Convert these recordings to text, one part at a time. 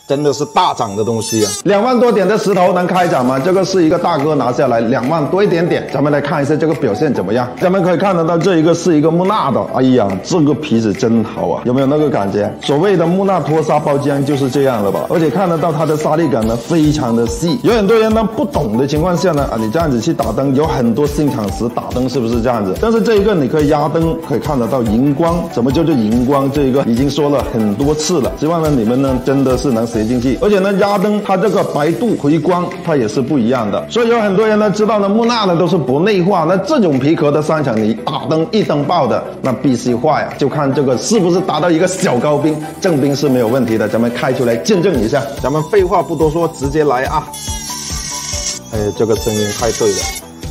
真的是大涨的东西啊 ！2万多点的石头能开涨吗？这个是一个大哥拿下来2万多一点点，咱们来看一下这个表现怎么样。咱们可以看得到，这一个是一个木纳的，哎呀，这个皮子真好啊，有没有那个感觉？所谓的木纳脱砂包浆就是这样了吧？而且看得到它的沙粒感呢，非常的细。有很多人呢不懂的情况下呢，你这样子去打灯，有很多新厂时打灯是不是这样子？但是这一个你可以压灯，可以看得到荧光。什么叫做荧光？这一个已经说了很多次了，希望呢你们呢真的是能学进去。而且呢，压灯它这个白度回光它也是不一样的，所以有很多人呢知道呢木纳呢都是不内化，那这种皮壳的商场你打灯一灯爆的，那必须坏啊！就看这个是不是达到一个小高冰，正冰是没有问题的，咱们开出来见证一下。 咱们废话不多说，直接来啊！哎，这个声音太对了。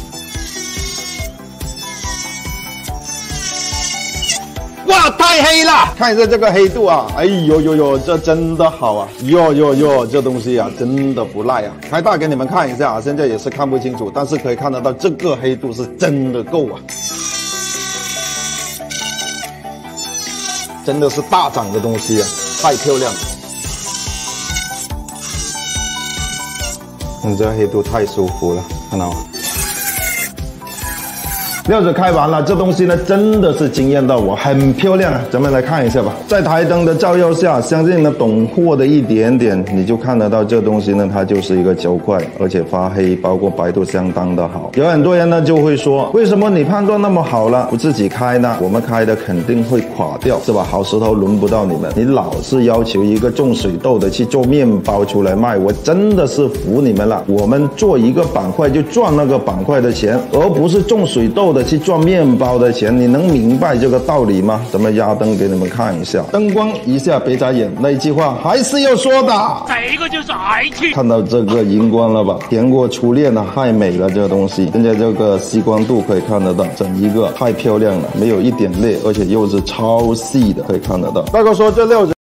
哇，太黑了！看一下这个黑度啊，哎呦呦呦，这真的好啊！哟哟哟，这东西啊，真的不赖啊！开大给你们看一下啊，现在也是看不清楚，但是可以看得到这个黑度是真的够啊！真的是大涨的东西啊，太漂亮了！这黑度太舒服了，看到吗？ 料子开完了，这东西呢真的是惊艳到我，很漂亮啊！咱们来看一下吧。在台灯的照耀下，相信呢懂货的一点点，你就看得到这东西呢，它就是一个胶块，而且发黑，包括白度相当的好。有很多人呢就会说，为什么你判断那么好了，不自己开呢？我们开的肯定会垮掉，是吧？好石头轮不到你们，你老是要求一个种水稻的去做面包出来卖，我真的是服你们了。我们做一个板块就赚那个板块的钱，而不是种水稻的去赚面包的钱，你能明白这个道理吗？咱们压灯给你们看一下，灯光一下别眨眼，那一句话还是要说的， 这个就是爱情。 看到这个荧光了吧？甜过初恋了，太美了，这个东西。现在这个吸光度可以看得到，整一个太漂亮了，没有一点裂，而且又是超细的，可以看得到。大哥说这料子